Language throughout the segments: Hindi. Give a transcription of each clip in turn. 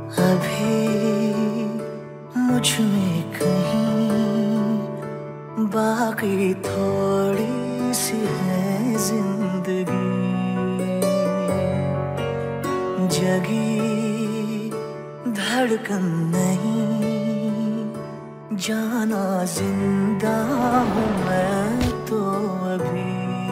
अभी मुझ में कहीं बाकी थोड़ी सी है जिंदगी, जगी धड़कन नहीं, जाना जिंदा हूँ मैं तो अभी।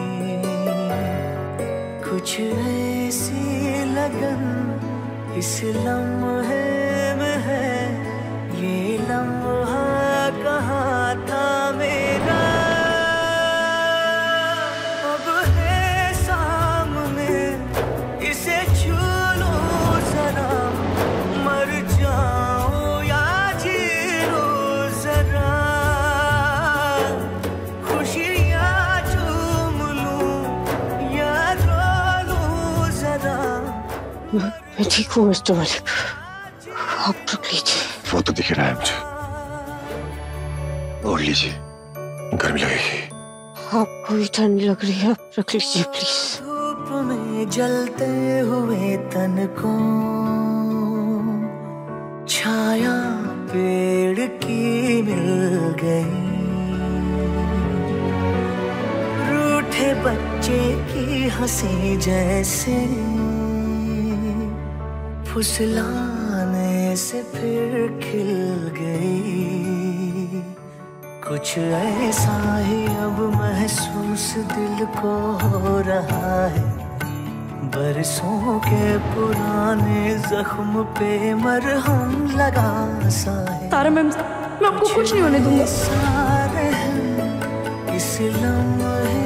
कुछ ऐसी लगन इस लम्हे में है, ये लम्हा कहाँ था मेरा, अब है सामने, इसे छू लो जरा, मर जाऊं या जी लो जरा, खुशियाँ चूम लूं या रो लूं जरा। मैं ठीक हूँ मिस्टर मलिक, आप रख लीजिए। वो तो दिख रहा है मुझे, और लीजिए, गर्मी लगेगी। आपको भी ठंड लग रही है, आप रख लीजिए प्लीज। धूप में जलते हुए तन को छाया पेड़ की मिल गई, रूठे बच्चे की हंसी जैसे फुसलाने से फिर खिल गई। कुछ ऐसा ही अब महसूस दिल को हो रहा है, बरसों के पुराने जख्म पे मरहम लगा सा है। तारा मैं आपको कुछ नहीं होने दूंगा। सारे इस लम्हे